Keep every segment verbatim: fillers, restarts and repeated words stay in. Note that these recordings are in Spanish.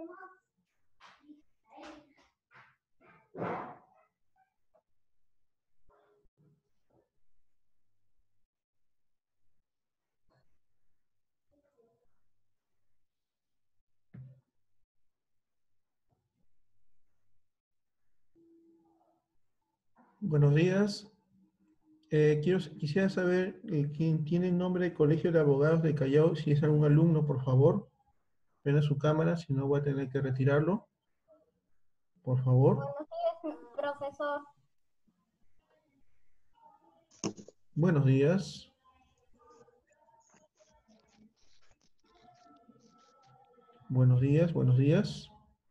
Buenos días. Eh, quiero, quisiera saber eh, quién tiene el nombre de Colegio de Abogados de Callao, si es algún alumno, por favor. Prenda su cámara, si no voy a tener que retirarlo. Por favor. Buenos días, profesor. Buenos días. Buenos días, buenos días.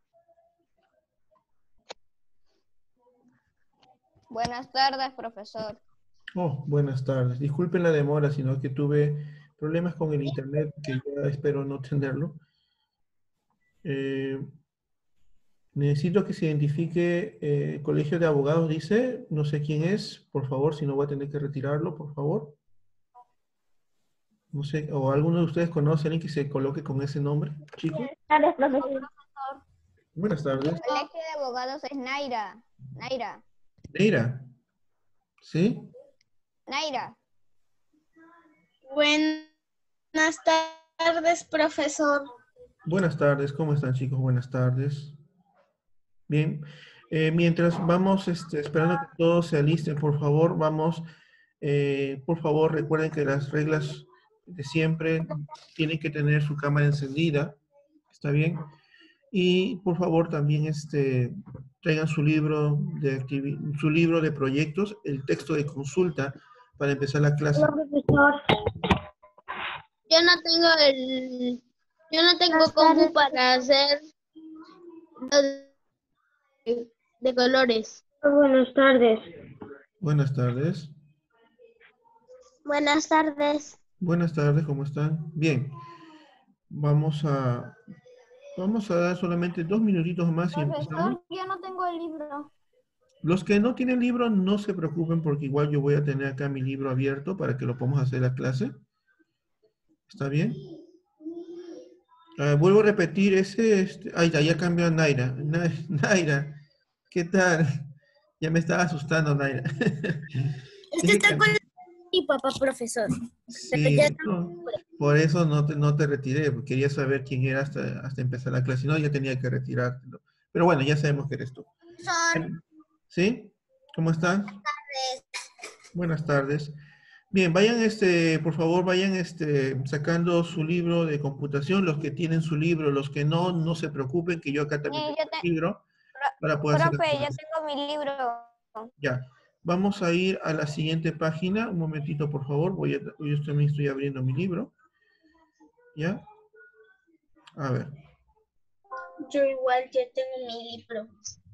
Buenas tardes, profesor. Oh, buenas tardes. Disculpen la demora, sino que tuve problemas con el internet, que ya espero no tenerlo. Eh, necesito que se identifique eh, Colegio de Abogados, dice. No sé quién es, por favor, si no voy a tener que retirarlo, por favor. No sé, o alguno de ustedes conoce a alguien que se coloque con ese nombre, chicos. Buenas tardes, profesor. Buenas tardes. Colegio de Abogados es Naira. Naira. Neira. ¿Sí? Naira. Buenas tardes, profesor. Buenas tardes, ¿cómo están, chicos? Buenas tardes. Bien, eh, mientras vamos este, esperando que todos se alisten, por favor, vamos, eh, por favor, recuerden que las reglas de siempre tienen que tener su cámara encendida, ¿está bien? Y por favor también este, traigan su libro de activi- su libro de proyectos, el texto de consulta para empezar la clase. Hola, profesor. Yo no tengo el, yo no tengo compu para hacer de, de colores. Buenas tardes. Buenas tardes. Buenas tardes. Buenas tardes, ¿cómo están? Bien, vamos a, vamos a dar solamente dos minutitos más y empezamos. Profesor, yo no tengo el libro. Los que no tienen libro, no se preocupen porque igual yo voy a tener acá mi libro abierto para que lo podamos hacer la clase. ¿Está bien? Ah, vuelvo a repetir ese, este, ahí está, ya cambió a Naira. Na- Naira, ¿qué tal? Ya me estaba asustando, Naira. Este está con mi papá, profesor. Sí, no, por eso no te, no te retiré, porque quería saber quién era hasta, hasta empezar la clase, si no ya tenía que retirártelo. Pero bueno, ya sabemos que eres tú. ¿Sí? ¿Cómo están? Buenas tardes. Bien, vayan, este, por favor, vayan este, sacando su libro de computación, los que tienen su libro, los que no, no se preocupen, que yo acá también Sí, tengo yo te- el libro para poder hacer la Profe, yo clase. tengo mi libro. Ya, vamos a ir a la siguiente página. Un momentito, por favor. Voy a, yo también estoy abriendo mi libro. ¿Ya? A ver. Yo igual ya tengo mi libro.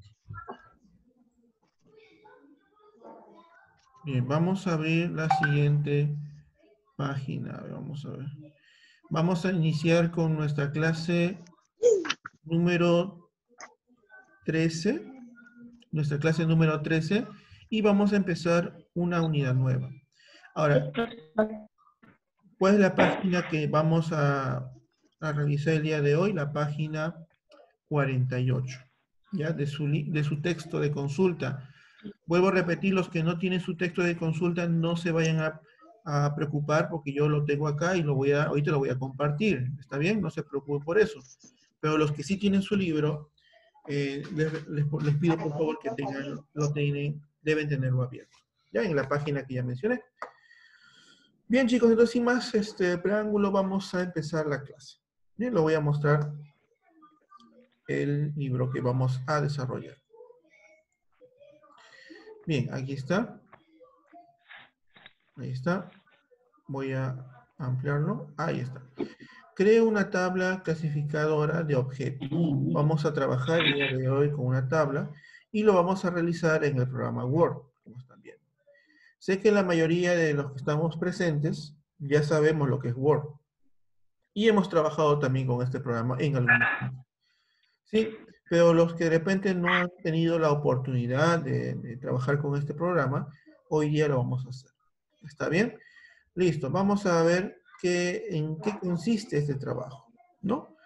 Bien, vamos a abrir la siguiente página. A ver, vamos a ver. Vamos a iniciar con nuestra clase número trece. Nuestra clase número trece. Y vamos a empezar una unidad nueva. Ahora, ¿cuál es la página que vamos a, a revisar el día de hoy? La página cuarenta y ocho, ¿ya? De su, li- de su texto de consulta. Vuelvo a repetir, los que no tienen su texto de consulta no se vayan a, a preocupar porque yo lo tengo acá y lo voy a, ahorita lo voy a compartir. ¿Está bien? No se preocupen por eso. Pero los que sí tienen su libro, eh, les, les- les pido por favor que tengan, lo tienen, deben tenerlo abierto. Ya en la página que ya mencioné. Bien, chicos, entonces sin más este preámbulo vamos a empezar la clase. Bien, lo voy a mostrar el libro que vamos a desarrollar. Bien, aquí está. Ahí está. Voy a ampliarlo. Ahí está. Creo una tabla clasificadora de objetos. Vamos a trabajar el día de hoy con una tabla y lo vamos a realizar en el programa Word, como están viendo. Sé que la mayoría de los que estamos presentes ya sabemos lo que es Word. Y hemos trabajado también con este programa en algún momento. Sí, pero los que de repente no han tenido la oportunidad de, de trabajar con este programa, hoy día lo vamos a hacer. ¿Está bien? Listo, vamos a ver qué, en qué consiste este trabajo, ¿no?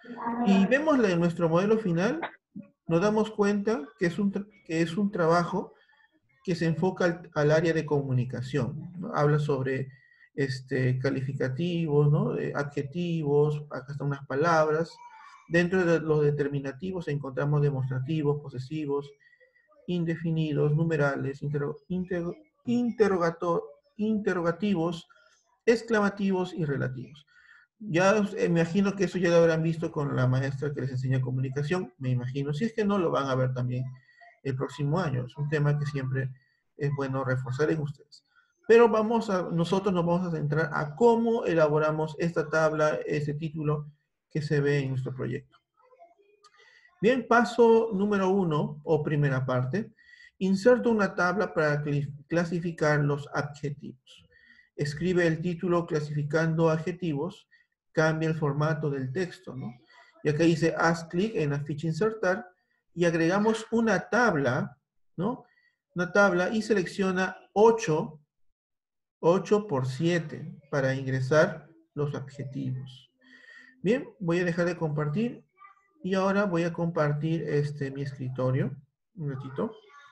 Y vemos en nuestro modelo final, nos damos cuenta que es un, que es un trabajo que se enfoca al, al área de comunicación, ¿no? Habla sobre este, calificativos, ¿no? De adjetivos, acá están unas palabras. Dentro de los determinativos encontramos demostrativos, posesivos, indefinidos, numerales, interro, inter, interrogato, interrogativos, exclamativos y relativos. Ya me imagino que eso ya lo habrán visto con la maestra que les enseña comunicación, me imagino. Si es que no, lo van a ver también el próximo año. Es un tema que siempre es bueno reforzar en ustedes. Pero vamos a, nosotros nos vamos a centrar a cómo elaboramos esta tabla, este título que se ve en nuestro proyecto. Bien, paso número uno, o primera parte. Inserto una tabla para clasificar los adjetivos. Escribe el título clasificando adjetivos, cambia el formato del texto, ¿no? Y acá dice, haz clic en la ficha insertar y agregamos una tabla, ¿no? Una tabla y selecciona ocho, ocho por siete para ingresar los adjetivos. Bien, voy a dejar de compartir y ahora voy a compartir este, mi escritorio. Un ratito.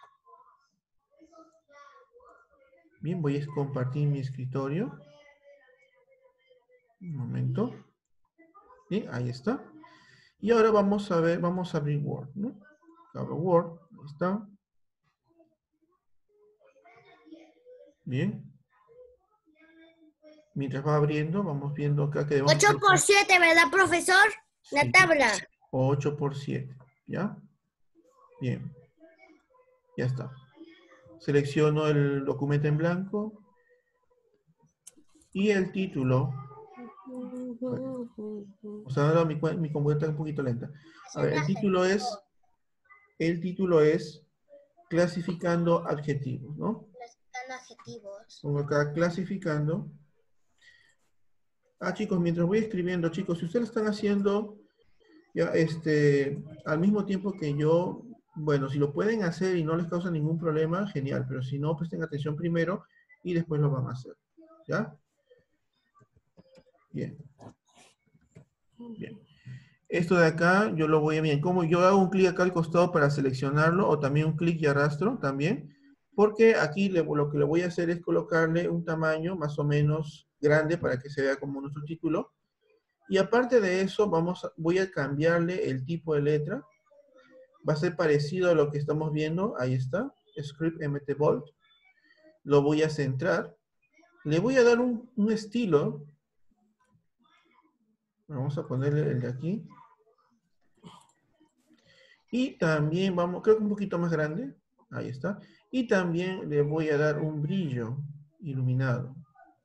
Bien, voy a compartir mi escritorio. Un momento. Bien, ahí está. Y ahora vamos a ver, vamos a abrir Word, ¿no? Abro Word, ahí está. Bien. Mientras va abriendo, vamos viendo acá que debemos... ocho por siete, ¿verdad, profesor? La Sí. tabla. ocho por siete, ¿ya? Bien. Ya está. Selecciono el documento en blanco. Y el título... Bueno, o sea, ahora mi, mi computadora está un poquito lenta. A ver, el título es... El título es clasificando adjetivos, ¿no? Clasificando adjetivos. Pongo acá clasificando. Ah, chicos, mientras voy escribiendo, chicos, si ustedes están haciendo ya este al mismo tiempo que yo, bueno, si lo pueden hacer y no les causa ningún problema, genial, pero si no, presten atención primero y después lo van a hacer. ¿Ya? Bien. Bien. Esto de acá, yo lo voy a bien. Como yo hago un clic acá al costado para seleccionarlo, o también un clic y arrastro también, porque aquí le, lo que le voy a hacer es colocarle un tamaño más o menos grande para que se vea como nuestro título. Y aparte de eso, vamos a, voy a cambiarle el tipo de letra. Va a ser parecido a lo que estamos viendo. Ahí está. Script M T Bold. Lo voy a centrar. Le voy a dar un, un estilo. Vamos a ponerle el de aquí. Y también vamos, creo que un poquito más grande. Ahí está. Y también le voy a dar un brillo iluminado.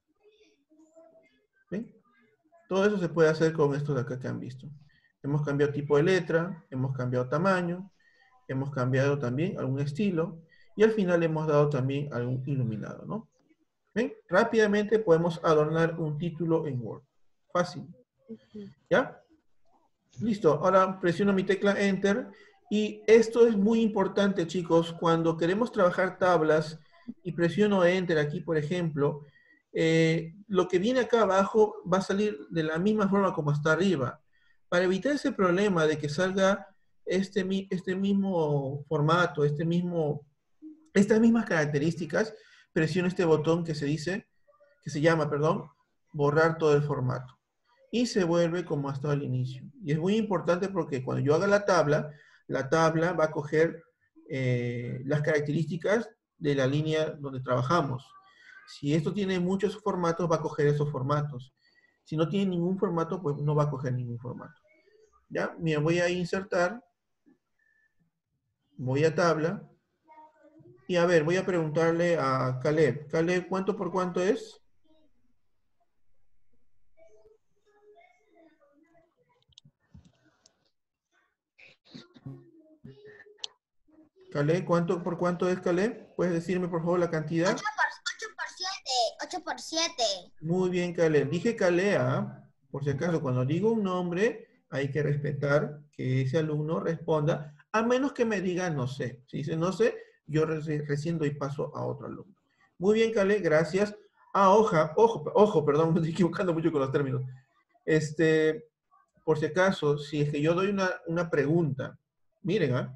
¿Ven? Todo eso se puede hacer con estos de acá que han visto. Hemos cambiado tipo de letra, hemos cambiado tamaño, hemos cambiado también algún estilo, y al final hemos dado también algún iluminado, ¿no? ¿Ven? Rápidamente podemos adornar un título en Word. Fácil. ¿Ya? Listo. Ahora presiono mi tecla Enter. Y esto es muy importante, chicos. Cuando queremos trabajar tablas y presiono Enter aquí, por ejemplo, eh, lo que viene acá abajo va a salir de la misma forma como está arriba. Para evitar ese problema de que salga este, este mismo formato, este mismo, estas mismas características, presiono este botón que se dice, que se llama, perdón, borrar todo el formato. Y se vuelve como hasta el inicio. Y es muy importante porque cuando yo haga la tabla, la tabla va a coger eh, las características de la línea donde trabajamos. Si esto tiene muchos formatos, va a coger esos formatos. Si no tiene ningún formato, pues no va a coger ningún formato. ¿Ya? Me voy a insertar. Voy a tabla. Y a ver, voy a preguntarle a Caleb. Caleb, ¿cuánto por cuánto es? Caleb, ¿cuánto por cuánto es, Caleb? ¿Puedes decirme, por favor, la cantidad? ocho por siete. ocho por siete. Muy bien, Caleb. Dije Calea, por si acaso, cuando digo un nombre, hay que respetar que ese alumno responda, a menos que me diga no sé. Si dice no sé, yo reci recién doy paso a otro alumno. Muy bien, Caleb, gracias. Ah, hoja, ojo, ojo, perdón, me estoy equivocando mucho con los términos. Este, por si acaso, si es que yo doy una, una pregunta, miren, ¿ah?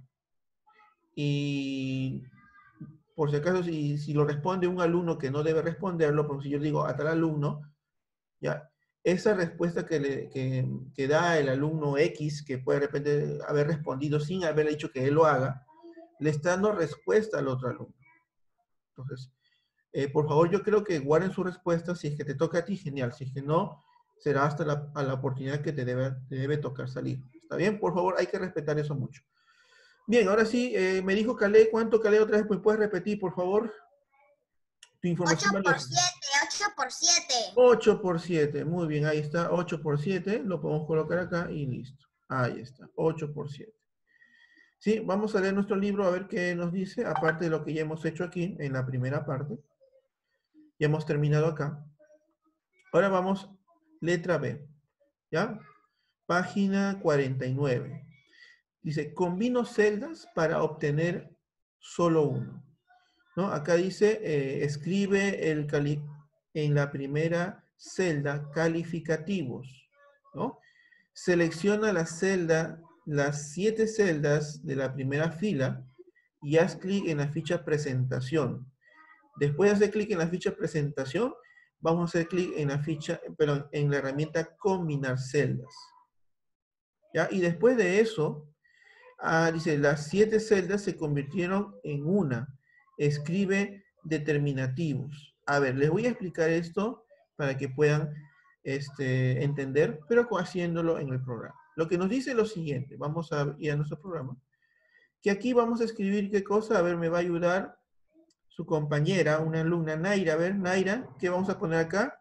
Y por si acaso, si, si lo responde un alumno que no debe responderlo, porque si yo digo a tal alumno, ya, esa respuesta que, le, que, que da el alumno X, que puede de repente haber respondido sin haber dicho que él lo haga, le está dando respuesta al otro alumno. Entonces, eh, por favor, yo creo que guarden su respuesta. Si es que te toca a ti, genial. Si es que no, será hasta la, a la oportunidad que te debe, te debe tocar salir. ¿Está bien? Por favor, hay que respetar eso mucho. Bien, ahora sí, eh, me dijo Calé. ¿Cuánto, Calé, otra vez? Pues puedes repetir, por favor, tu información ocho por valiosa. siete, ocho por siete. ocho por siete, muy bien, ahí está, ocho por siete, lo podemos colocar acá y listo. Ahí está, ocho por siete. Sí, vamos a leer nuestro libro a ver qué nos dice, aparte de lo que ya hemos hecho aquí en la primera parte. Ya hemos terminado acá. Ahora vamos, letra B, ¿ya? Página cuarenta y nueve. Dice, combino celdas para obtener solo uno. ¿No? Acá dice, eh, escribe el cali en la primera celda calificativos, ¿no? Selecciona la celda, las siete celdas de la primera fila y haz clic en la ficha presentación. Después de hacer clic en la ficha presentación, vamos a hacer clic en la ficha, perdón, en la herramienta combinar celdas. ¿Ya? Y después de eso, ah, dice, las siete celdas se convirtieron en una. Escribe determinativos. A ver, les voy a explicar esto para que puedan este, entender, pero haciéndolo en el programa. Lo que nos dice es lo siguiente. Vamos a ir a nuestro programa. Que aquí vamos a escribir qué cosa. A ver, me va a ayudar su compañera, una alumna, Naira. A ver, Naira, ¿qué vamos a poner acá?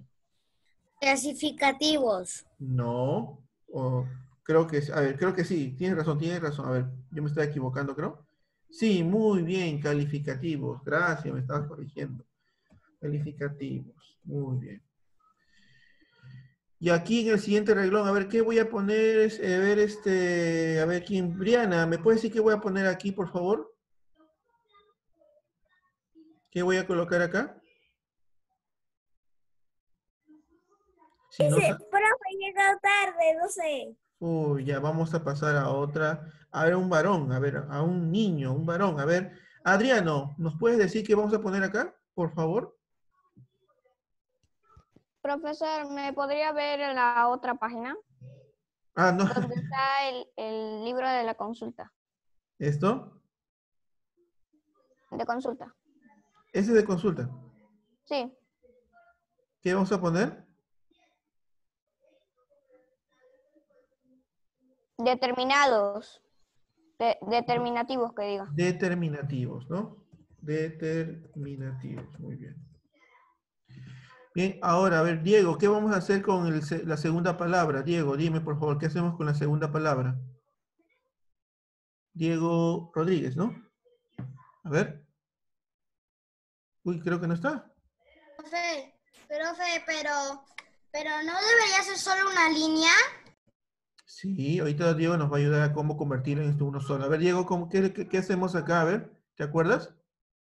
Clasificativos. No. O, creo que, a ver, creo que sí. Tienes razón, tienes razón. A ver, yo me estoy equivocando, creo. Sí, muy bien, calificativos. Gracias, me estabas corrigiendo. Calificativos, muy bien. Y aquí en el siguiente reglón, a ver, ¿qué voy a poner? Es, a ver, este, a ver, ¿quién? Briana, ¿me puedes decir qué voy a poner aquí, por favor? ¿Qué voy a colocar acá? Si no, Dice, profe, he llegado tarde, no sé. uy, ya vamos a pasar a otra. A ver, un varón, a ver, a un niño, un varón. A ver, Adriano, ¿nos puedes decir qué vamos a poner acá, por favor? Profesor, ¿me podría ver en la otra página? Ah, no. Donde está el, el libro de la consulta. ¿Esto? De consulta. Ese es de consulta. Sí. ¿Qué vamos a poner? Determinados. De- determinativos, que diga. Determinativos, ¿no? Determinativos, muy bien. Bien, ahora, a ver, Diego, ¿qué vamos a hacer con el se- la segunda palabra? Diego, dime, por favor, ¿qué hacemos con la segunda palabra? Diego Rodríguez, ¿no? A ver. Uy, creo que no está. Profe, profe, pero, pero ¿no debería ser solo una línea? Sí, ahorita Diego nos va a ayudar a cómo convertirlo en esto uno solo. A ver, Diego, ¿cómo, qué, qué- qué hacemos acá? A ver, ¿te acuerdas?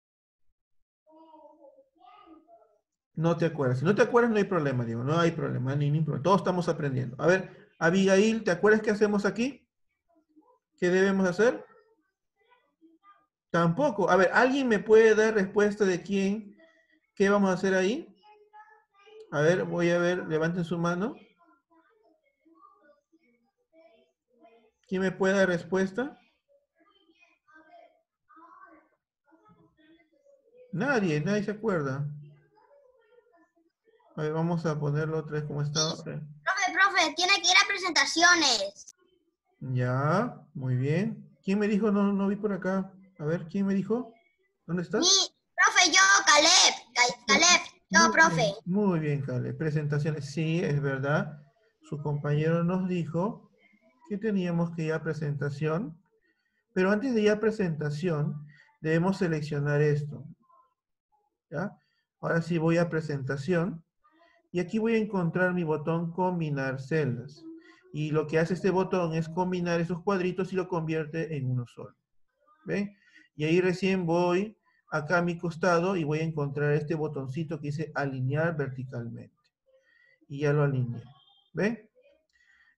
No te acuerdas. Si no te acuerdas, no hay problema, Diego. No hay problema, ni ningún problema. Todos estamos aprendiendo. A ver, Abigail, ¿te acuerdas qué hacemos aquí? ¿Qué debemos hacer? Tampoco. A ver, ¿alguien me puede dar respuesta de quién? ¿Qué vamos a hacer ahí? A ver, voy a ver, levanten su mano. ¿Quién me puede dar respuesta? Nadie, nadie se acuerda. A ver, vamos a ponerlo otra vez como estaba. A ver. Profe, profe, tiene que ir a presentaciones. Ya, muy bien. ¿Quién me dijo? No, no vi por acá. A ver, ¿quién me dijo? ¿Dónde estás? Mi, profe, yo, Caleb, Ca- Caleb, yo, Muy profe. bien, muy bien, Cale. Presentaciones. Sí, es verdad. Su compañero nos dijo que teníamos que ir a presentación. Pero antes de ir a presentación, debemos seleccionar esto. ¿Ya? Ahora sí voy a presentación. Y aquí voy a encontrar mi botón combinar celdas. Y lo que hace este botón es combinar esos cuadritos y lo convierte en uno solo. ¿Ven? Y ahí recién voy acá a mi costado y voy a encontrar este botoncito que dice alinear verticalmente. Y ya lo alineé. ¿Ven?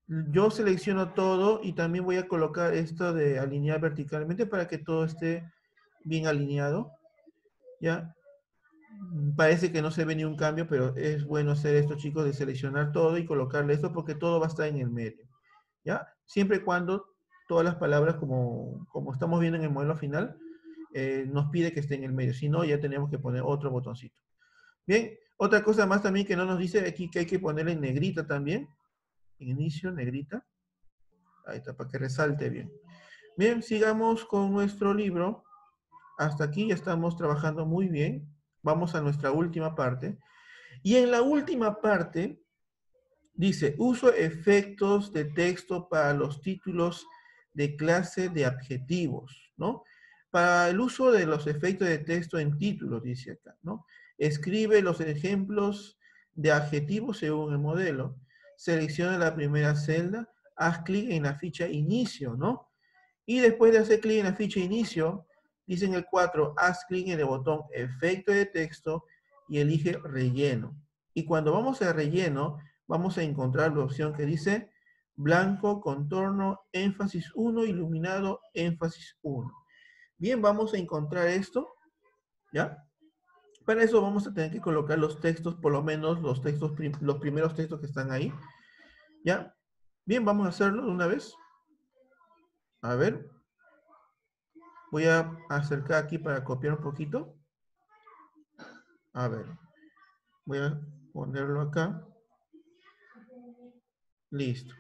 yo selecciono todo y también voy a colocar esto de alinear verticalmente para que todo esté bien alineado. ¿Ya? Parece que no se ve ni un cambio, pero es bueno hacer esto, chicos, de seleccionar todo y colocarle esto porque todo va a estar en el medio. ¿Ya? Siempre y cuando todas las palabras, como, como estamos viendo en el modelo final, eh, nos pide que esté en el medio. Si no, ya tenemos que poner otro botoncito. Bien, otra cosa más también que no nos dice aquí que hay que ponerle en negrita también. Inicio, negrita. Ahí está, para que resalte bien. Bien, sigamos con nuestro libro. Hasta aquí ya estamos trabajando muy bien. Vamos a nuestra última parte. Y en la última parte dice, uso efectos de texto para los títulos de clase de adjetivos, ¿no? Para el uso de los efectos de texto en títulos, dice acá, ¿no? Escribe los ejemplos de adjetivos según el modelo. Selecciona la primera celda, haz clic en la ficha inicio, ¿no? Y después de hacer clic en la ficha inicio, dice en el cuatro, haz clic en el botón efecto de texto y elige relleno. Y cuando vamos a relleno, vamos a encontrar la opción que dice blanco, contorno, énfasis uno, iluminado, énfasis uno. Bien, vamos a encontrar esto, ¿ya? Para eso vamos a tener que colocar los textos, por lo menos los textos, prim los primeros textos que están ahí, ¿ya? Bien, vamos a hacerlo de una vez. A ver. Voy a acercar aquí para copiar un poquito. A ver. Voy a ponerlo acá. Listo.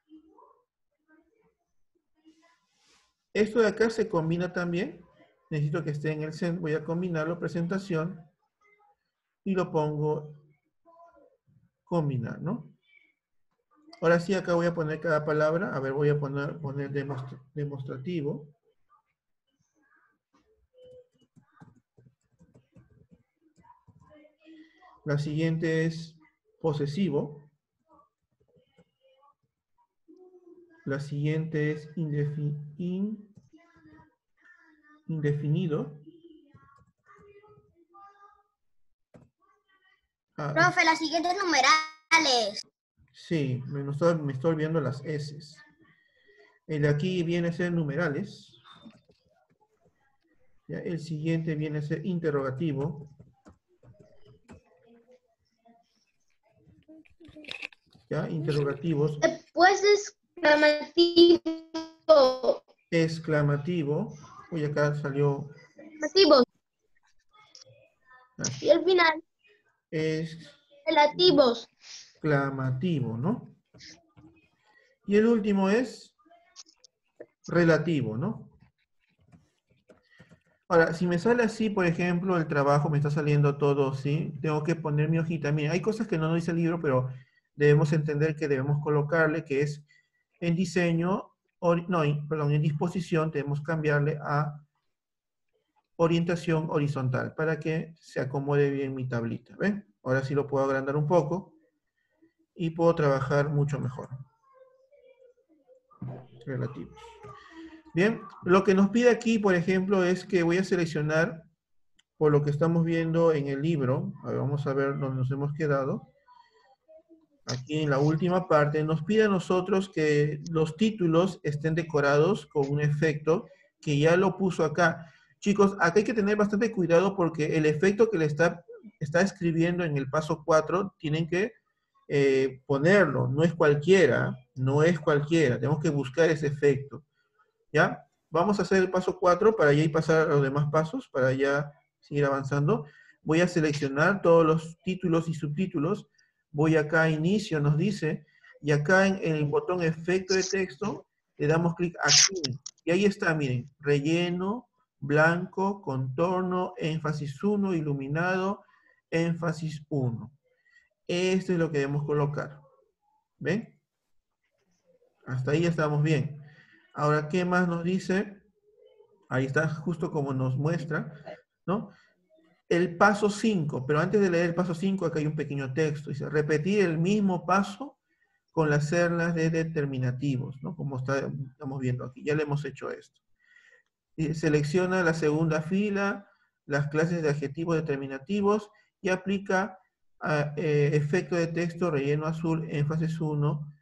Esto de acá se combina también. Necesito que esté en el centro. Voy a combinarlo, presentación. Y lo pongo combinar, ¿no? Ahora sí, acá voy a poner cada palabra. A ver, voy a poner, poner demonstra- demostrativo. La siguiente es posesivo. La siguiente es indefi- in- indefinido. Ah, Profe, las siguientes numerales. sí, me no estoy, me estoy olvidando las S. El de aquí viene a ser numerales. ¿Ya? El siguiente viene a ser interrogativo. ¿Ya? Interrogativos. Después exclamativo. Exclamativo. Uy, acá salió. Exclamativos. ah, Y al final, relativos. Exclamativo, ¿no? Y el último es relativo, ¿no? Ahora, si me sale así, por ejemplo, el trabajo me está saliendo todo así, tengo que poner mi hojita. Mira, hay cosas que no dice el libro, pero debemos entender que debemos colocarle, que es en diseño, ori- no, en- perdón, en disposición, debemos cambiarle a orientación horizontal para que se acomode bien mi tablita. ¿Ven? Ahora sí lo puedo agrandar un poco y puedo trabajar mucho mejor. Relativos. Bien, lo que nos pide aquí, por ejemplo, es que voy a seleccionar, por lo que estamos viendo en el libro, a ver, vamos a ver dónde nos hemos quedado. Aquí en la última parte, nos pide a nosotros que los títulos estén decorados con un efecto que ya lo puso acá. Chicos, acá hay que tener bastante cuidado porque el efecto que le está, está escribiendo en el paso cuatro, tienen que eh, ponerlo, no es cualquiera, no es cualquiera, tenemos que buscar ese efecto. ¿Ya? Vamos a hacer el paso cuatro para ya ir pasar a los demás pasos, para ya seguir avanzando. Voy a seleccionar todos los títulos y subtítulos. Voy acá a inicio, nos dice, y acá en, en el botón efecto de texto, le damos clic aquí. Y ahí está, miren, relleno, blanco, contorno, énfasis uno, iluminado, énfasis uno. Esto es lo que debemos colocar. ¿Ven? Hasta ahí ya estamos bien. Ahora, ¿qué más nos dice? Ahí está, justo como nos muestra, ¿no? El paso cinco, pero antes de leer el paso cinco, acá hay un pequeño texto. Dice, repetir el mismo paso con las celdas de determinativos, ¿no? Como está, estamos viendo aquí. Ya le hemos hecho esto. Y selecciona la segunda fila, las clases de adjetivos determinativos y aplica a, eh, efecto de texto, relleno azul, énfasis uno,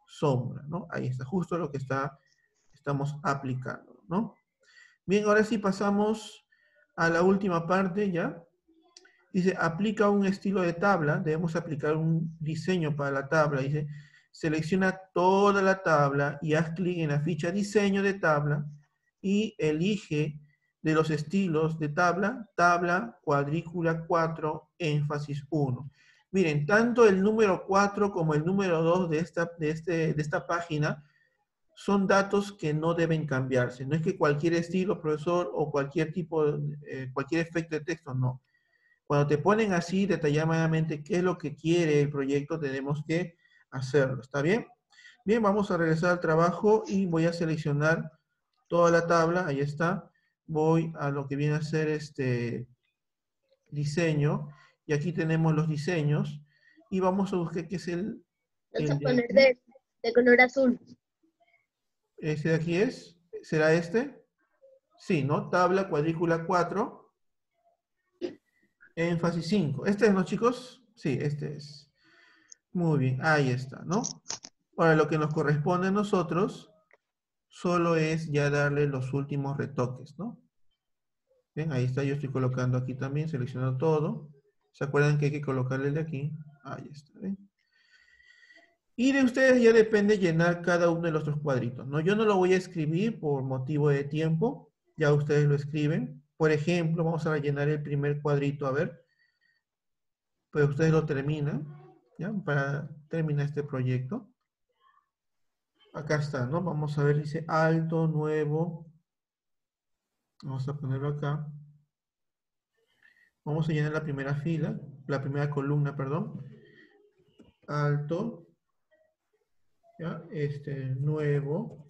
sombra, ¿no? Ahí está, justo lo que está, estamos aplicando, ¿no? Bien, ahora sí pasamos a la última parte, ¿ya? Dice, aplica un estilo de tabla, debemos aplicar un diseño para la tabla. Dice, selecciona toda la tabla y haz clic en la ficha diseño de tabla y elige de los estilos de tabla, tabla, cuadrícula cuatro, énfasis uno. Miren, tanto el número cuatro como el número dos de esta, de, este, de esta página son datos que no deben cambiarse. No es que cualquier estilo, profesor, o cualquier tipo, eh, cualquier efecto de texto, no. Cuando te ponen así detalladamente qué es lo que quiere el proyecto, tenemos que hacerlo. ¿Está bien? Bien, vamos a regresar al trabajo y voy a seleccionar toda la tabla. Ahí está. Voy a lo que viene a ser este diseño. Y aquí tenemos los diseños. Y vamos a buscar qué es el... Vamos a el poner de, de, de color azul. ¿Este de aquí es? ¿Será este? Sí, ¿no? Tabla, cuadrícula cuatro. Énfasis cinco. ¿Este es, no, chicos? Sí, este es. Muy bien, ahí está, ¿no? Ahora, lo que nos corresponde a nosotros solo es ya darle los últimos retoques, ¿no? Bien, ahí está, yo estoy colocando aquí también, seleccionando todo. ¿Se acuerdan que hay que colocarle el de aquí? Ahí está, ¿ven? Y de ustedes ya depende llenar cada uno de los otros cuadritos, ¿no? Yo no lo voy a escribir por motivo de tiempo, ya ustedes lo escriben. Por ejemplo, vamos a rellenar el primer cuadrito, a ver. Pues ustedes lo terminan, ¿ya? Para terminar este proyecto. Acá está, ¿no? Vamos a ver, dice alto, nuevo. Vamos a ponerlo acá. Vamos a llenar la primera fila, la primera columna, perdón. Alto. ¿Ya? Este, nuevo.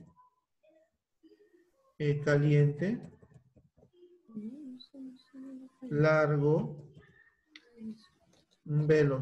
Eh, caliente. Largo. Veloz.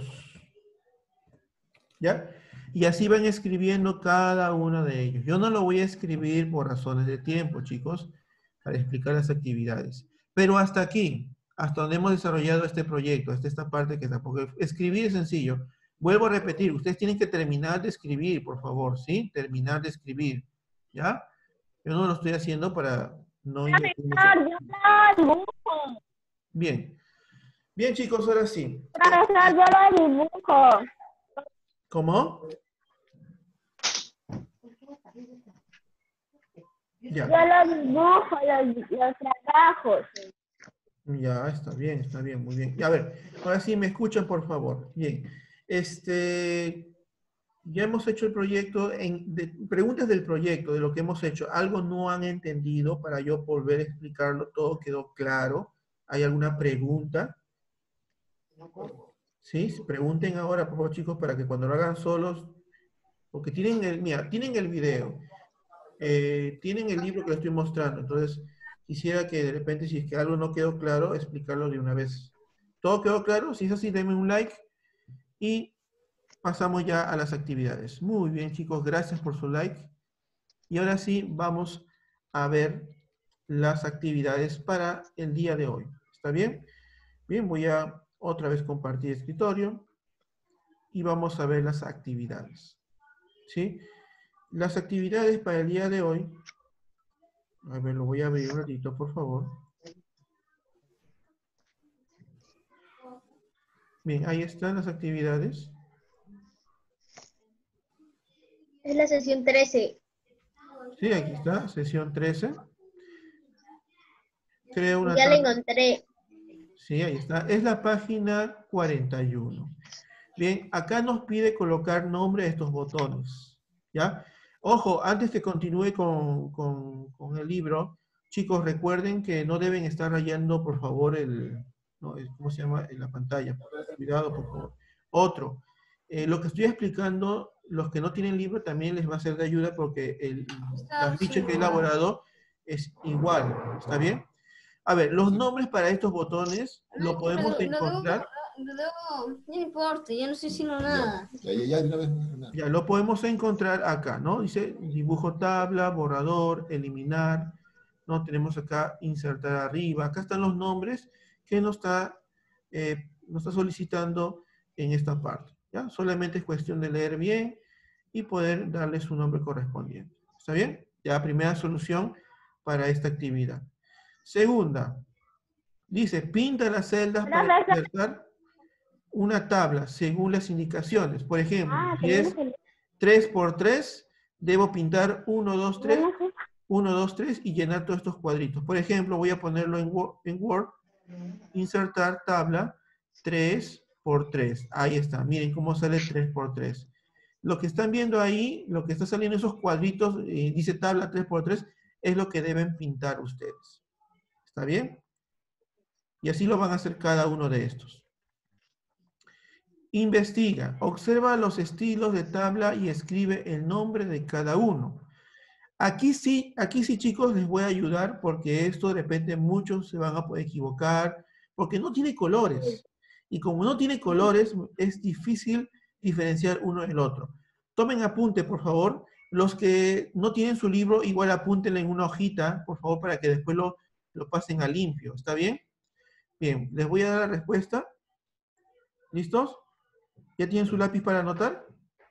¿Ya? Y así van escribiendo cada uno de ellos. Yo no lo voy a escribir por razones de tiempo, chicos, para explicar las actividades. Pero hasta aquí, hasta donde hemos desarrollado este proyecto, hasta esta parte que tampoco... Escribir es sencillo. Vuelvo a repetir, ustedes tienen que terminar de escribir, por favor, ¿sí? Terminar de escribir, ¿ya? Yo no lo estoy haciendo para no... Bien. Bien, chicos, ahora sí. Profesor, yo lo dibujo. ¿Cómo? Ya. Yo lo dibujo, los, los trabajos. Ya, está bien, está bien, muy bien. Ya, a ver, ahora sí me escuchan, por favor. Bien. Este, ya hemos hecho el proyecto, en, de, preguntas del proyecto, de lo que hemos hecho. ¿Algo no han entendido para yo volver a explicarlo? ¿Todo quedó claro? ¿Hay alguna pregunta? Sí, pregunten ahora, por favor, chicos, para que cuando lo hagan solos, porque tienen el, mira, tienen el video, eh, tienen el libro que les estoy mostrando, entonces quisiera que de repente, si es que algo no quedó claro, explicarlo de una vez. ¿Todo quedó claro? Si es así, denme un like y pasamos ya a las actividades. Muy bien, chicos, gracias por su like. Y ahora sí, vamos a ver las actividades para el día de hoy. ¿Está bien? Bien, voy a otra vez compartir escritorio y vamos a ver las actividades. ¿Sí? Las actividades para el día de hoy, a ver, lo voy a abrir un ratito, por favor. Bien, ahí están las actividades. Es la sesión trece. Sí, aquí está, sesión trece. Creo una Ya la tabla. encontré. Sí, ahí está. Es la página cuarenta y uno. Bien, acá nos pide colocar nombre a estos botones. ¿Ya? Ojo, antes que continúe con, con, con el libro, chicos, recuerden que no deben estar rayando, por favor, el, ¿no? ¿Cómo se llama? En la pantalla. Cuidado, por favor. Otro, eh, lo que estoy explicando, los que no tienen libro también les va a ser de ayuda porque el, la ficha que he elaborado es igual. ¿Está bien? A ver, los nombres para estos botones lo podemos encontrar. No, no, no importa, yo no estoy haciendo nada. Ya, ya, ya, de una vez. No. Ya, lo podemos encontrar acá, ¿no? Dice dibujo tabla, borrador, eliminar, ¿no? Tenemos acá insertar arriba. Acá están los nombres que nos está, eh, nos está solicitando en esta parte, ¿ya? Solamente es cuestión de leer bien y poder darle su nombre correspondiente. ¿Está bien? Ya, primera solución para esta actividad. Segunda, dice, pinta las celdas para insertar una tabla según las indicaciones. Por ejemplo, si es tres por tres, debo pintar uno, dos, tres, uno, dos, tres y llenar todos estos cuadritos. Por ejemplo, voy a ponerlo en Word, en Word, insertar tabla tres por tres. Ahí está, miren cómo sale tres por tres. Lo que están viendo ahí, lo que está saliendo en esos cuadritos, eh, dice tabla tres por tres, es lo que deben pintar ustedes. ¿Está bien? Y así lo van a hacer cada uno de estos. Investiga, observa los estilos de tabla y escribe el nombre de cada uno. Aquí sí, aquí sí, chicos, les voy a ayudar porque esto de repente muchos se van a poder equivocar porque no tiene colores. Y como no tiene colores, es difícil diferenciar uno del otro. Tomen apunte, por favor. Los que no tienen su libro, igual apúntenle en una hojita, por favor, para que después lo, lo pasen a limpio. ¿Está bien? Bien, les voy a dar la respuesta. ¿Listos? ¿Ya tienen su lápiz para anotar?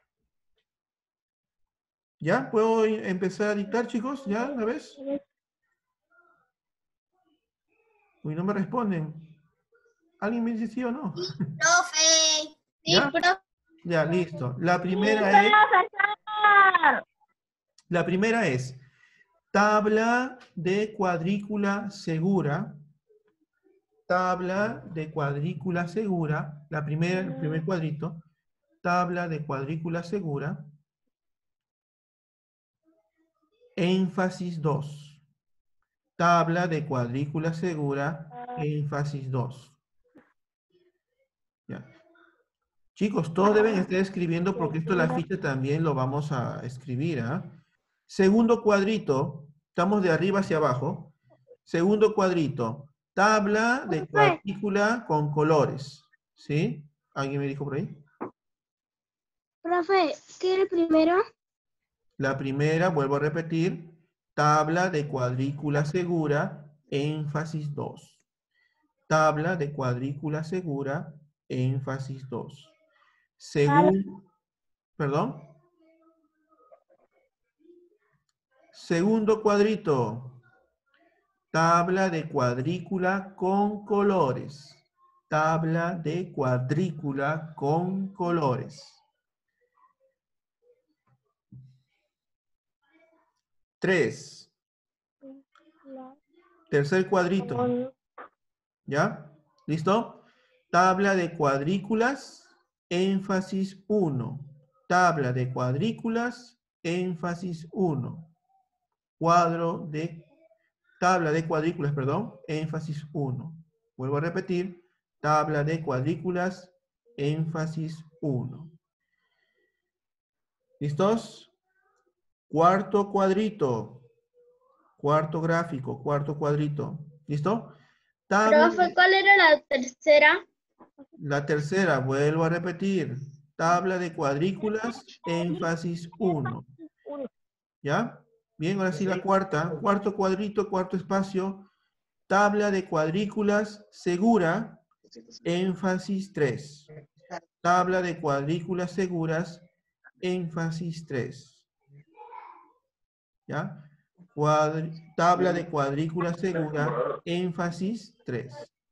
¿Ya? ¿Puedo empezar a dictar, chicos? ¿Ya? ¿Una vez? Uy, no me responden. ¿Alguien me dice sí o no? Profe. ¿Ya? Sí, profe. Ya, listo. La primera es... La primera es tabla de cuadrícula segura. Tabla de cuadrícula segura. La primera, el primer cuadrito. Tabla de cuadrícula segura. Énfasis dos. Tabla de cuadrícula segura. Énfasis dos. Ya. Chicos, todos deben estar escribiendo porque esto la ficha también lo vamos a escribir. ¿eh? Segundo cuadrito, estamos de arriba hacia abajo. Segundo cuadrito, tabla de cuadrícula con colores. ¿Sí? ¿Alguien me dijo por ahí? Profe, ¿qué era el primero? La primera, vuelvo a repetir, tabla de cuadrícula segura, énfasis dos. Tabla de cuadrícula segura, énfasis dos. Según, perdón. Segundo cuadrito, tabla de cuadrícula con colores. Tabla de cuadrícula con colores. Tres. Tercer cuadrito. ¿Ya? ¿Listo? Tabla de cuadrículas, énfasis uno. Tabla de cuadrículas, énfasis uno. Cuadro de, tabla de cuadrículas, perdón, énfasis uno. Vuelvo a repetir, tabla de cuadrículas, énfasis uno. ¿Listos? Cuarto cuadrito. Cuarto gráfico, cuarto cuadrito. ¿Listo? Tabla Profe, de, ¿cuál era la tercera? la tercera, vuelvo a repetir. Tabla de cuadrículas, énfasis uno. ¿Ya? Bien, ahora sí la cuarta. Cuarto cuadrito, cuarto espacio. Tabla de cuadrículas segura, énfasis tres. Tabla de cuadrículas seguras, énfasis tres. ¿Ya? Cuadri- tabla de cuadrícula segura, énfasis tres.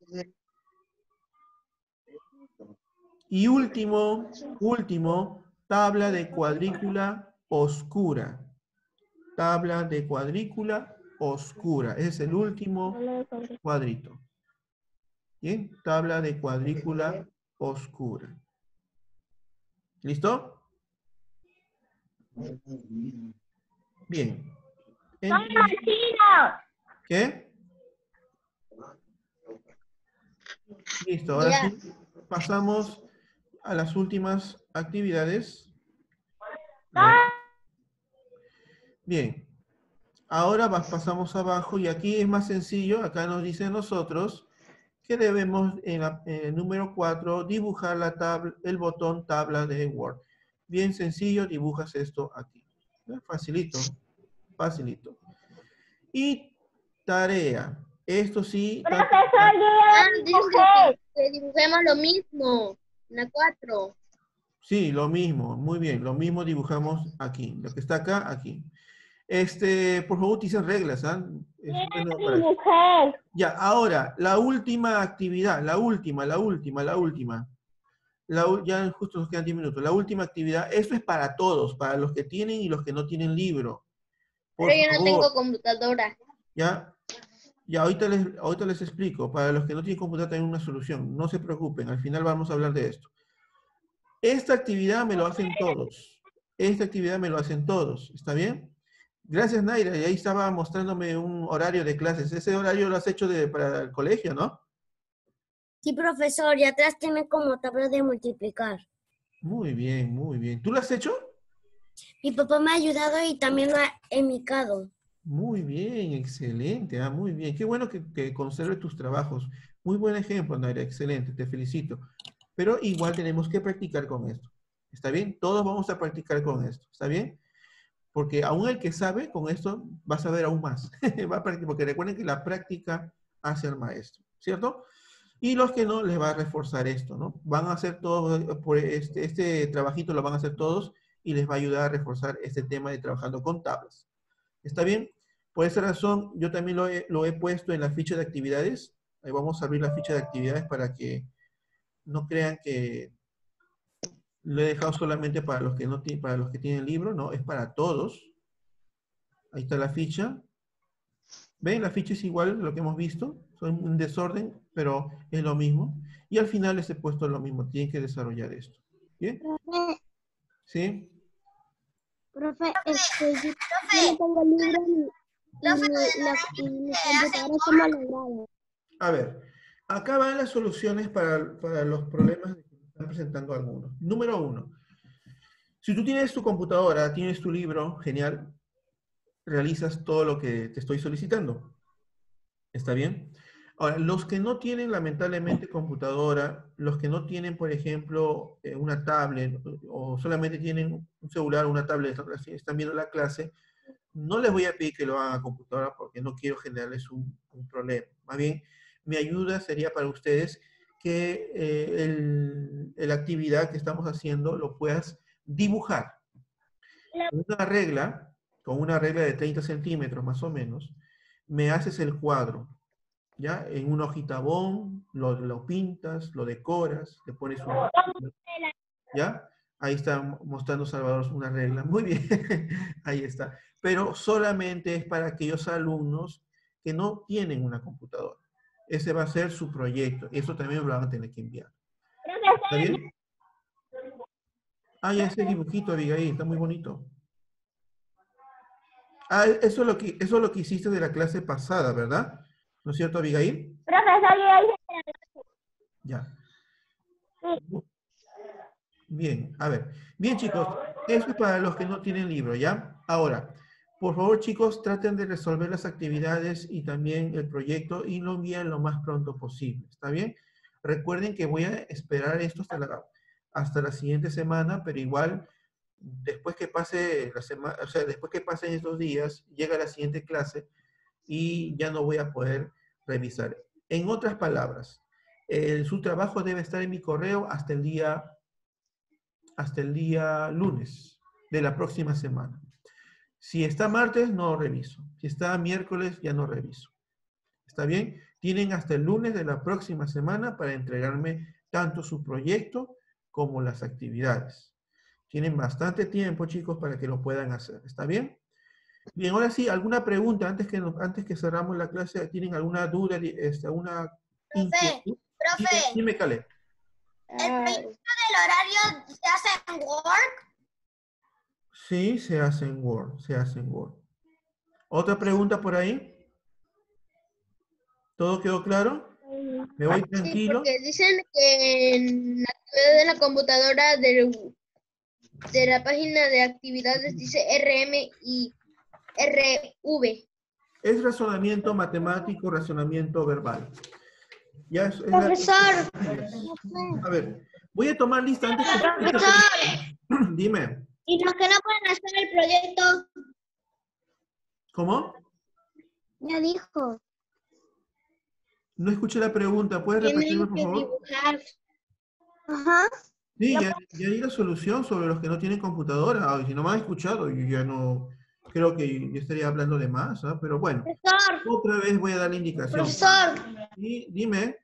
Y último, último, tabla de cuadrícula oscura. Tabla de cuadrícula oscura. Ese es el último cuadrito. Bien, tabla de cuadrícula oscura. ¿Listo? Bien. Entonces, ¿qué? Listo, ahora Ya. sí pasamos a las últimas actividades. Bien, ahora vas- pasamos abajo y aquí es más sencillo. Acá nos dice a nosotros que debemos en, la- en el número cuatro dibujar la tabla, el botón tabla de Word. Bien sencillo, dibujas esto aquí. ¿Ya? Facilito, facilito. Y tarea. Esto sí. tanto- Ah, dice que, que dibujemos lo mismo. En la cuatro. Sí, lo mismo, muy bien, lo mismo dibujamos aquí. Lo que está acá, aquí. Este, por favor, utilicen reglas, ¿ah? Es bueno para eso. Dibujar. Ya, ahora, la última actividad, la última, la última, la última. La u- ya justo nos quedan diez minutos. La última actividad, esto es para todos, para los que tienen y los que no tienen libro. Por Pero yo no favor, tengo computadora. ya, ya ahorita les, ahorita les explico. Para los que no tienen computadora hay una solución. No se preocupen, al final vamos a hablar de esto. Esta actividad me lo hacen todos. Esta actividad me lo hacen todos. ¿Está bien? Gracias, Naira. Y ahí estaba mostrándome un horario de clases. Ese horario lo has hecho de, para el colegio, ¿no? Sí, profesor, y atrás tiene como tabla de multiplicar. Muy bien, muy bien. ¿Tú lo has hecho? Mi papá me ha ayudado y también lo ha emicado. Muy bien, excelente. Ah, muy bien. Qué bueno que, que conserve tus trabajos. Muy buen ejemplo, Naira. Excelente, te felicito. Pero igual tenemos que practicar con esto. ¿Está bien? Todos vamos a practicar con esto. ¿Está bien? Porque aún el que sabe, con esto va a saber aún más. Va a practicar, porque recuerden que la práctica hace al maestro, ¿cierto? Y los que no, les va a reforzar esto, ¿no? Van a hacer todo, por este, este trabajito lo van a hacer todos y les va a ayudar a reforzar este tema de trabajando con tablas. ¿Está bien? Por esa razón, yo también lo he, lo he puesto en la ficha de actividades. Ahí vamos a abrir la ficha de actividades para que no crean que lo he dejado solamente para los que no tienen, para los que tienen libro, no, es para todos. Ahí está la ficha. ¿Ven? La ficha es igual a lo que hemos visto. Son un desorden, pero es lo mismo. Y al final les he puesto lo mismo. Tienen que desarrollar esto. ¿Bien? Profe, ¿Sí? profe, este, yo, yo Profe, no tengo libro ni, profe, y lo de mi, la la, y línea mi que hace computadora está malograda. A ver. Acá van las soluciones para, para los problemas que están presentando algunos. Número uno. Si tú tienes tu computadora, tienes tu libro, genial. Realizas todo lo que te estoy solicitando. ¿Está bien? Ahora, los que no tienen lamentablemente computadora, los que no tienen, por ejemplo, eh, una tablet o solamente tienen un celular o una tablet, están viendo la clase, no les voy a pedir que lo hagan a computadora porque no quiero generarles un, un problema. Más bien, mi ayuda sería para ustedes que eh, el, la actividad que estamos haciendo lo puedas dibujar. Una regla, con una regla de treinta centímetros más o menos, me haces el cuadro. ¿Ya? En una hojita bond, lo, lo pintas, lo decoras, le pones un... ¿Ya? Ahí está mostrando Salvador una regla. Muy bien, ahí está. Pero solamente es para aquellos alumnos que no tienen una computadora. Ese va a ser su proyecto. Eso también me lo van a tener que enviar. ¿Está bien? Ah, ya ese dibujito, Abigail, está muy bonito. Ah, eso es lo que, eso es lo que hiciste de la clase pasada, ¿verdad? ¿No es cierto, Abigail? Profesor, yo ya hice. Ya. Bien, a ver. Bien, chicos, eso es para los que no tienen libro, ¿ya? Ahora, por favor, chicos, traten de resolver las actividades y también el proyecto y lo envíen lo más pronto posible, ¿está bien? Recuerden que voy a esperar esto hasta la, hasta la siguiente semana, pero igual, después que pase la semana, o sea, después que pasen estos días, llega la siguiente clase y ya no voy a poder revisar. En otras palabras, eh, su trabajo debe estar en mi correo hasta el día hasta el día lunes de la próxima semana. Si está martes, no reviso. Si está miércoles, ya no reviso. ¿Está bien? Tienen hasta el lunes de la próxima semana para entregarme tanto su proyecto como las actividades. Tienen bastante tiempo, chicos, para que lo puedan hacer. ¿Está bien? Bien, ahora sí, ¿alguna pregunta antes que, antes que cerramos la clase? ¿Tienen alguna duda, este, alguna inquietud? profe, Dime, dime, Caleb. ¿el proyecto del horario se hace en Word? Sí, se hace en Word, se hace en Word. ¿Otra pregunta por ahí? ¿Todo quedó claro? ¿Me voy Sí, tranquilo? porque dicen que en la actividad de la computadora de, de la página de actividades dice R M y R V. Es razonamiento matemático, razonamiento verbal. Ya es, es la- Profesor, A ver, voy a tomar lista antes que... profesor, Dime, ¿y los que no pueden hacer el proyecto? ¿cómo? Ya dijo. No escuché la pregunta, ¿puedes Tienen repetirme, por que favor? dibujar. Ajá. Sí, ya, ya hay la solución sobre los que no tienen computadora. Ay, si no me han escuchado, yo ya no creo que yo estaría hablando de más, ¿ah? Pero bueno, Profesor, otra vez voy a dar la indicación. profesor. Y dime,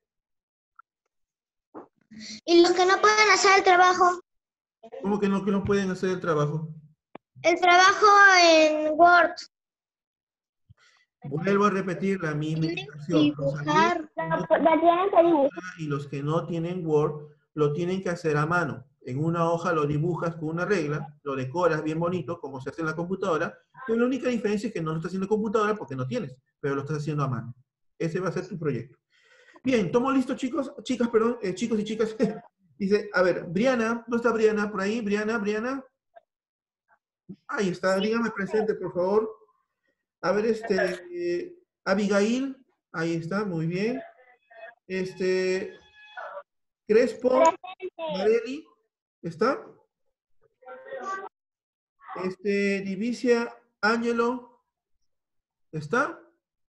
¿Y los que no pueden hacer el trabajo? ¿cómo que no, que no pueden hacer el trabajo? El trabajo en Word. Vuelvo a repetir la misma Tienen que indicación. Los alumnos dibujar. que no La tienen tienen que dibujar. computadora y los que no tienen Word, lo tienen que hacer a mano. En una hoja lo dibujas con una regla, lo decoras bien bonito, como se hace en la computadora, pero la única diferencia es que no lo estás haciendo en computadora porque no tienes, pero lo estás haciendo a mano. Ese va a ser tu proyecto. Bien, ¿tomo listo, chicos? Chicas, perdón, eh, chicos y chicas. Dice, a ver, Briana, ¿dónde está Briana? ¿Por ahí? Briana, Briana. Ahí está, dígame presente, por favor. A ver, este, eh, Abigail, ahí está, muy bien. Este, Crespo, Mareli, ¿está? Este, Divisia, Ángelo, ¿está?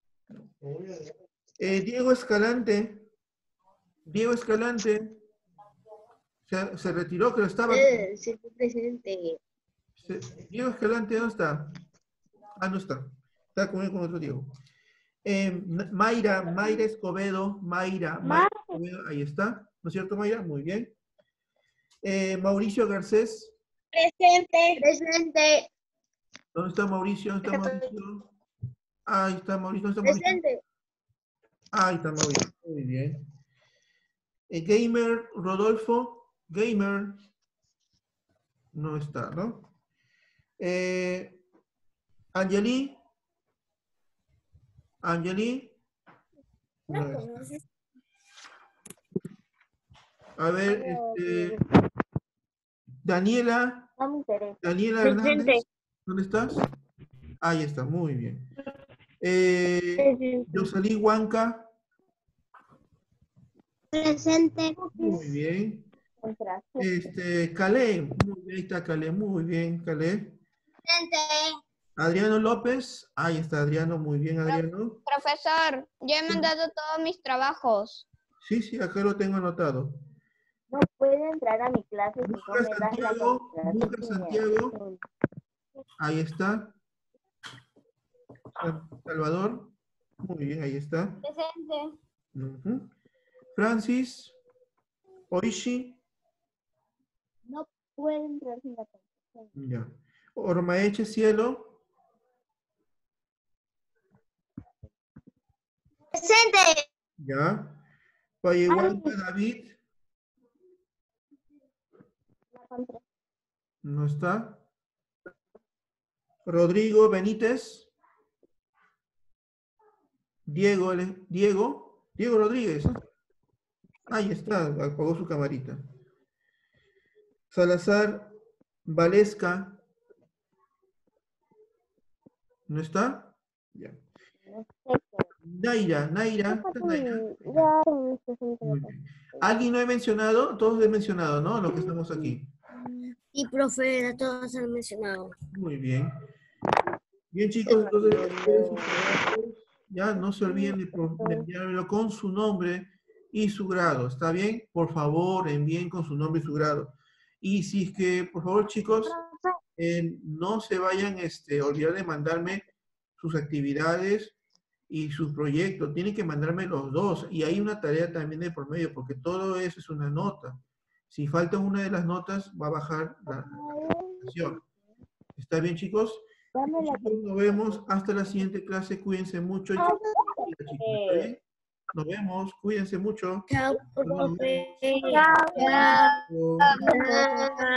Eh, Diego Escalante, Diego Escalante, se, se retiró, creo que estaba. Eh, sí, estoy presente. se- Diego Escalante, ¿dónde está? Ah, no está. Está con, con otro Diego. Eh, Mayra, Mayra Escobedo, Mayra, Mayra Escobedo, ahí está. ¿No es cierto, Mayra? Muy bien. Eh, Mauricio Garcés, Presente. Presente. ¿dónde está Mauricio? ¿Dónde está Mauricio? Ahí está Mauricio, ¿dónde está Mauricio? Presente. Ahí está Mauricio, muy bien. Eh, Gamer Rodolfo, Gamer, no está, ¿no? Eh, Angeli, Angeli, no está. A ver, este, Daniela, No me interesa. Daniela Hernández, ¿dónde estás? Ahí está, muy bien. Eh, Yosalí Huanca, Presente. muy bien. Este, Calé, muy bien, ahí está Calé, muy bien, Calé. Presente. Adriano López, ahí está Adriano, muy bien, Adriano. Profesor, ya he mandado todos mis trabajos. Sí, sí, acá lo tengo anotado. No puede entrar a mi clase si no Lucas me das la Santiago, contraseña. Lucas Santiago, ahí está. Salvador, muy bien, ahí está. Presente. Ujú. Francis, Oishi, No puede entrar sin la contraseña. ya. Ormaeche Cielo, Presente. ya. Payehuanca David, no está. Rodrigo Benítez, Diego, ele- Diego, Diego Rodríguez, ¿no? Ahí está, apagó su camarita. Salazar Valesca, ¿no está? Ya. Naira, Naira, ¿está Naira? Muy bien. ¿Alguien no he mencionado? Todos he mencionado, ¿no? Lo que estamos aquí. Y profe, a todos han mencionado. Muy bien. Bien, chicos, entonces ustedes sus trabajos, ya no se olviden de, pro- de enviármelo con su nombre y su grado, ¿está bien? Por favor, envíen con su nombre y su grado. Y si es que, por favor, chicos, eh, no se vayan este, a olvidar de mandarme sus actividades y sus proyectos. Tienen que mandarme los dos. Y hay una tarea también de por medio, porque todo eso es una nota. Si falta una de las notas, va a bajar la la calificación. ¿Está bien, chicos? Chicos, nos vemos hasta la siguiente clase. Cuídense mucho. Y que- chicos, ¿está bien? Nos vemos. Cuídense mucho. Chao, Nos vemos. profe. Chao. Chao. Chao.